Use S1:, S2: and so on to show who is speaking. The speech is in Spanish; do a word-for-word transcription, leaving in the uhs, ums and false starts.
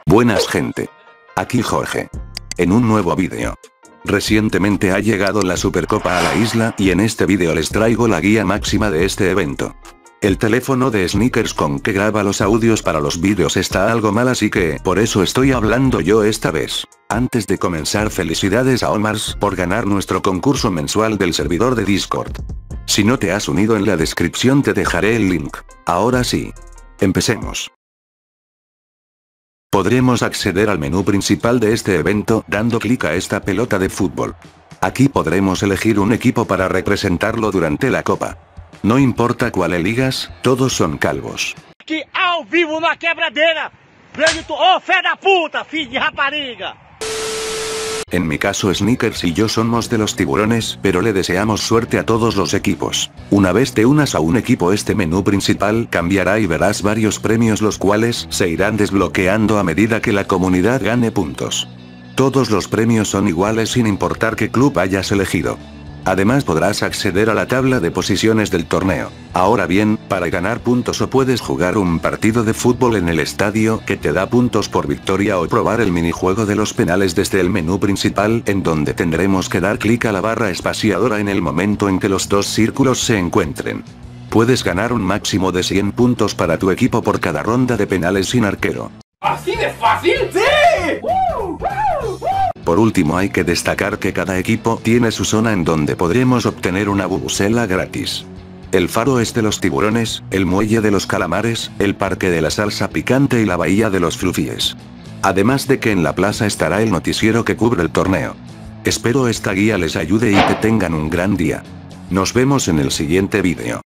S1: Buenas gente. Aquí Jorge. En un nuevo vídeo. Recientemente ha llegado la Supercopa a la isla y en este vídeo les traigo la guía máxima de este evento. El teléfono de Sneakers con que graba los audios para los vídeos está algo mal, así que por eso estoy hablando yo esta vez. Antes de comenzar, felicidades a Omars por ganar nuestro concurso mensual del servidor de Discord. Si no te has unido, en la descripción te dejaré el link. Ahora sí. Empecemos. Podremos acceder al menú principal de este evento dando clic a esta pelota de fútbol. Aquí podremos elegir un equipo para representarlo durante la copa. No importa cuál eligas, todos son calvos.
S2: Aqui ao vivo na quebradeira, grito, oh fé da puta, filho de rapariga.
S1: En mi caso, Sneakers y yo somos de los tiburones, pero le deseamos suerte a todos los equipos. Una vez te unas a un equipo, este menú principal cambiará y verás varios premios, los cuales se irán desbloqueando a medida que la comunidad gane puntos. Todos los premios son iguales sin importar qué club hayas elegido. Además, podrás acceder a la tabla de posiciones del torneo. Ahora bien, para ganar puntos o puedes jugar un partido de fútbol en el estadio que te da puntos por victoria, o probar el minijuego de los penales desde el menú principal, en donde tendremos que dar clic a la barra espaciadora en el momento en que los dos círculos se encuentren. Puedes ganar un máximo de cien puntos para tu equipo por cada ronda de penales sin arquero.
S3: ¿Así de fácil? ¡Sí!
S1: Por último, hay que destacar que cada equipo tiene su zona en donde podremos obtener una bubucela gratis. El faro es de los tiburones, el muelle de los calamares, el parque de la salsa picante y la bahía de los flufíes. Además de que en la plaza estará el noticiero que cubre el torneo. Espero esta guía les ayude y que tengan un gran día. Nos vemos en el siguiente vídeo.